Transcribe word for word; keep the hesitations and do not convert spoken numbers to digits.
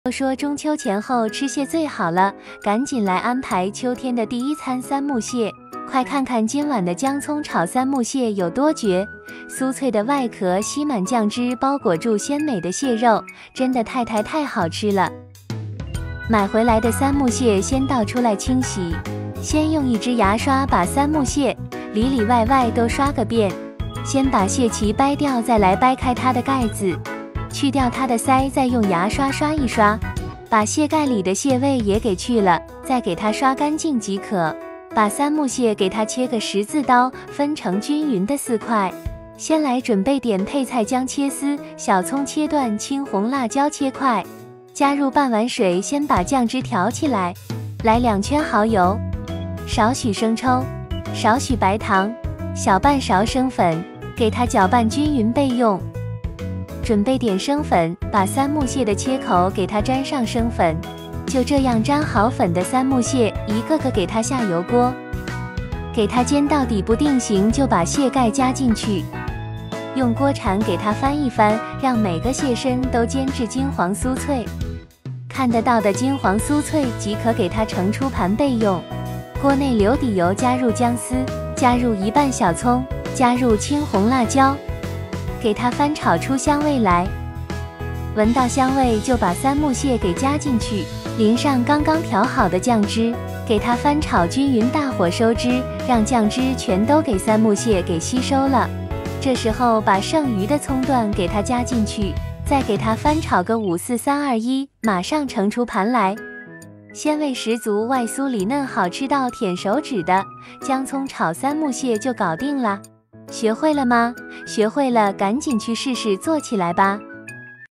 都说中秋前后吃蟹最好了，赶紧来安排秋天的第一餐三木蟹。快看看今晚的姜葱炒三木蟹有多绝！酥脆的外壳吸满酱汁，包裹住鲜美的蟹肉，真的太太太好吃了。买回来的三木蟹先倒出来清洗，先用一支牙刷把三木蟹里里外外都刷个遍。先把蟹鳍掰掉，再来掰开它的盖子，去掉它的鳃，再用牙刷刷一刷，把蟹盖里的蟹味也给去了，再给它刷干净即可。把三木蟹给它切个十字刀，分成均匀的四块。先来准备点配菜，姜切丝，小葱切段，青红辣椒切块。加入半碗水，先把酱汁调起来。来两圈蚝油，少许生抽，少许白糖，小半勺生粉，给它搅拌均匀备用。准备点生粉，把三木蟹的切口给它沾上生粉。就这样沾好粉的三木蟹，一个个给它下油锅，给它煎到底部定型，就把蟹盖加进去，用锅铲给它翻一翻，让每个蟹身都煎至金黄酥脆。看得到的金黄酥脆即可给它盛出盘备用。锅内留底油，加入姜丝，加入一半小葱，加入青红辣椒，给它翻炒出香味来。闻到香味就把三木蟹给加进去，淋上刚刚调好的酱汁，给它翻炒均匀，大火收汁，让酱汁全都给三木蟹给吸收了。这时候把剩余的葱段给它加进去，再给它翻炒个五四三二一，马上盛出盘来。鲜味十足，外酥里嫩，好吃到舔手指的姜葱炒三木蟹就搞定了。学会了吗？学会了，赶紧去试试做起来吧。